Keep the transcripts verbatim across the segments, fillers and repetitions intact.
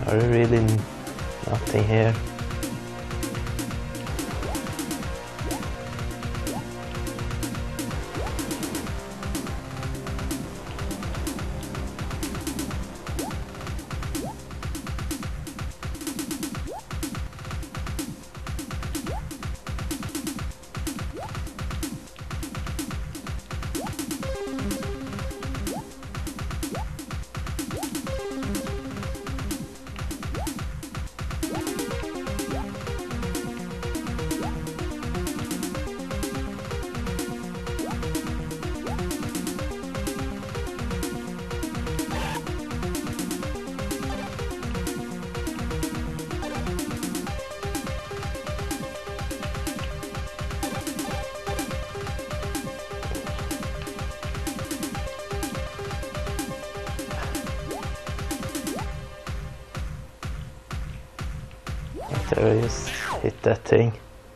Are there really nothing here? There I just hit that thing.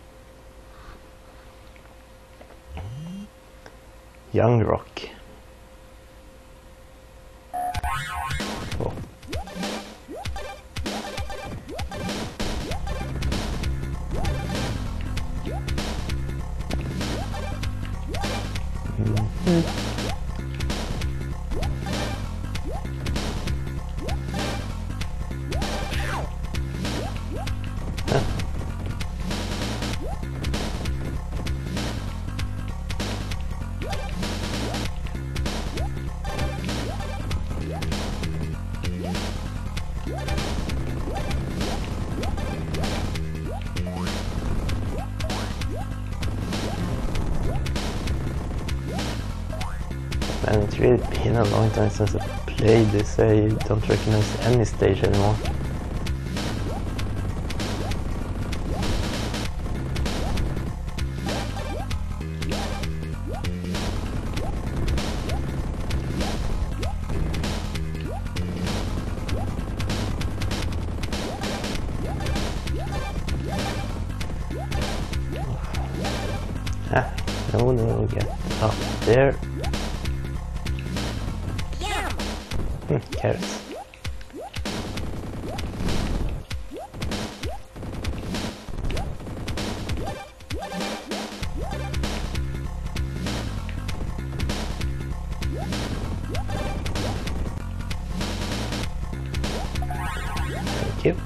Young Rock. Oh. Mm-hmm. And it's really been a long time since I played this. I don't recognize any stage anymore. Ah, no, no, get up there. Hmm, carrots. Thank you.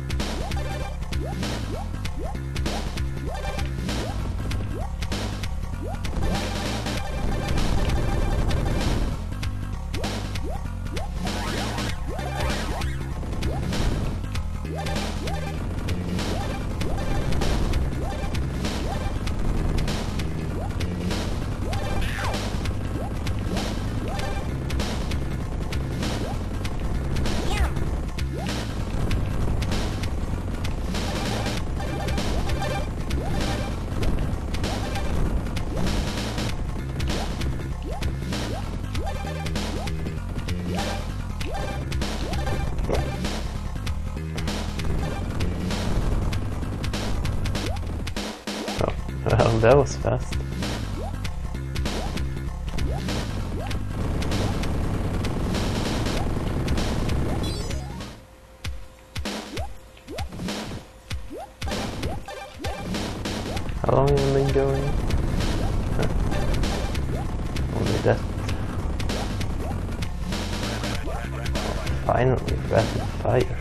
Well, that was fast. How long have you been going? Huh. Only that. Finally, rapid fire.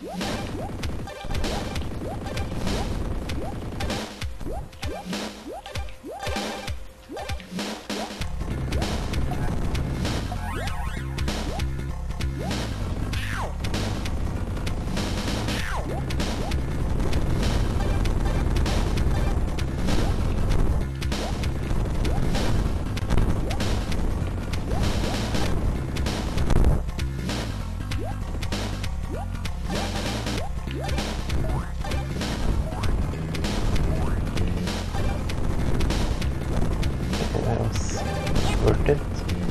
Worth it.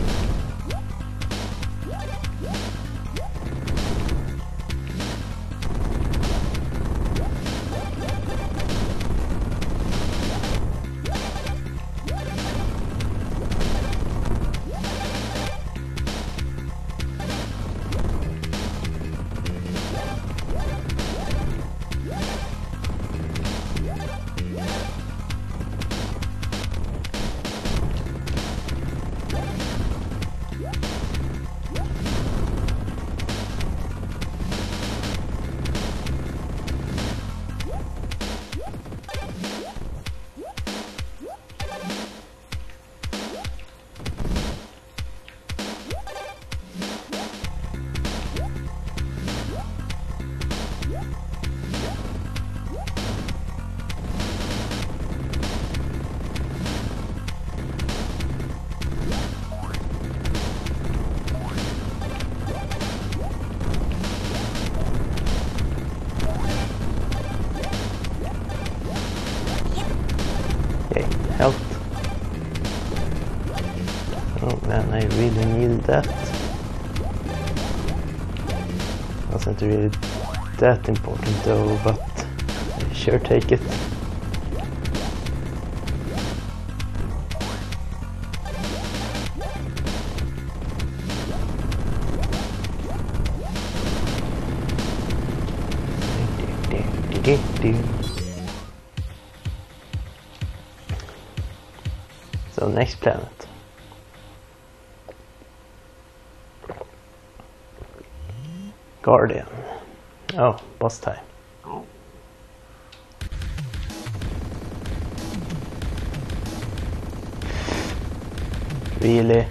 Health. Oh man, I really needed that. Wasn't really that important though, but I sure take it. So next planet. Guardian. Oh, boss time. Really?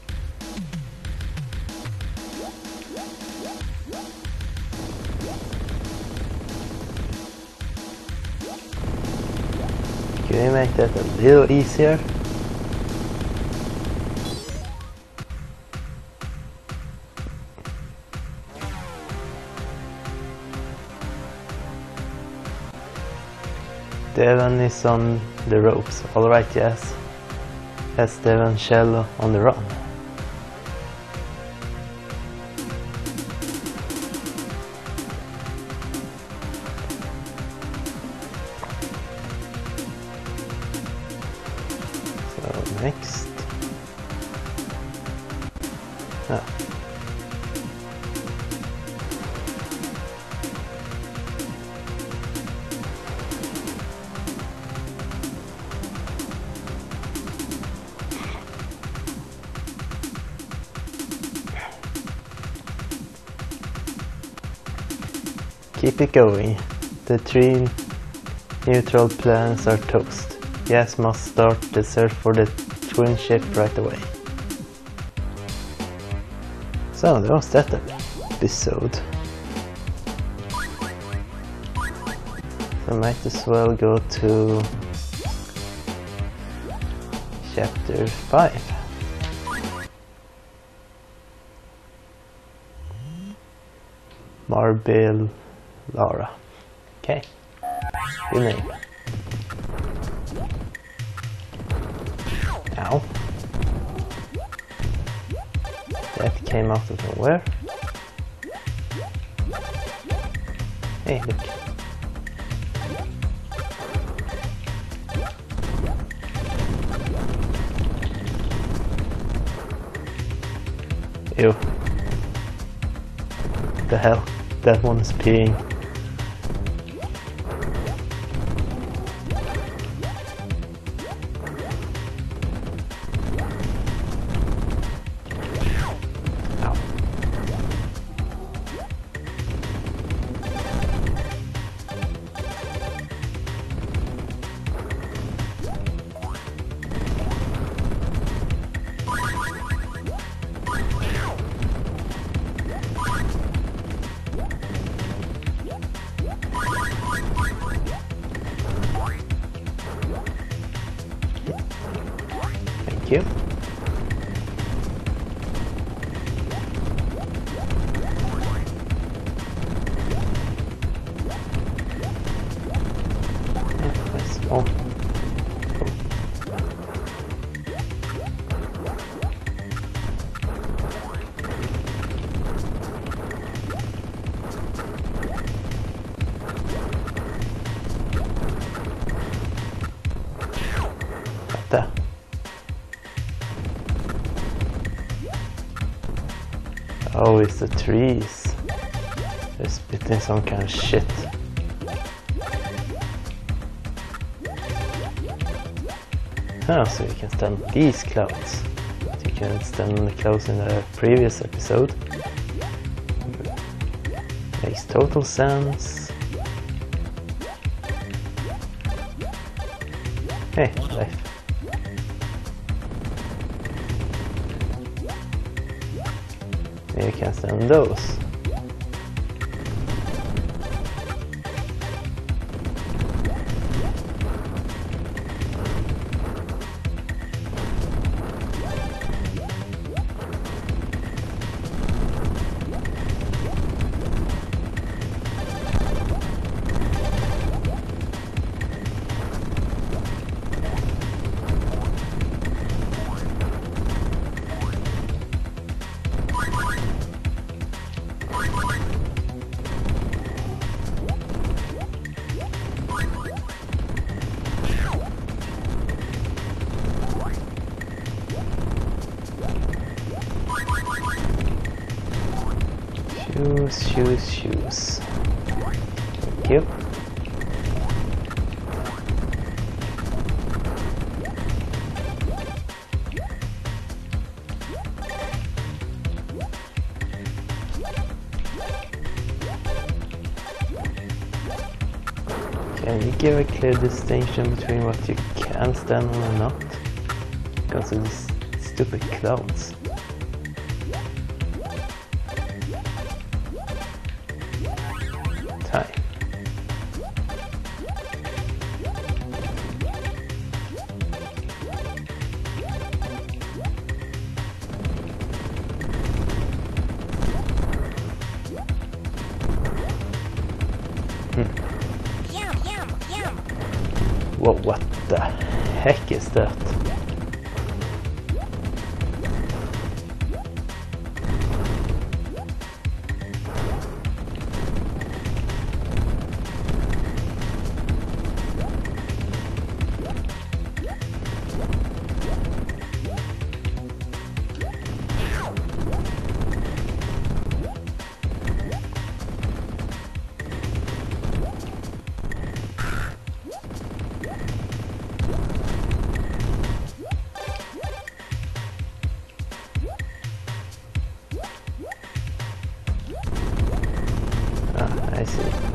Can we make that a little easier? Devon is on the ropes. Alright, yes. That's Devon Shell on the run. So next. Ah. Keep it going. The three neutral planets are toast. Yes, must start the search for the twin ship right away. So that was that episode. So I might as well go to chapter five. Marble Lara. Okay. Good name. Ow. That came out of nowhere. Hey, look. Ew. What the hell? That one is peeing. Thank you. Yeah, nice. Oh. There. Oh, it's the trees. They're spitting some kind of shit. Ah, so you can stand on these clouds. But you can stand on the clouds in the previous episode. Makes total sense. Hey, life. You can stand on those. Shoes, shoes, shoes. Thank you. Can you give a clear distinction between what you can stand on and not? Because of these stupid clouds. Time. Hmm. Yum, yum, yum. Whoa, what the heck is that? Ah, I see.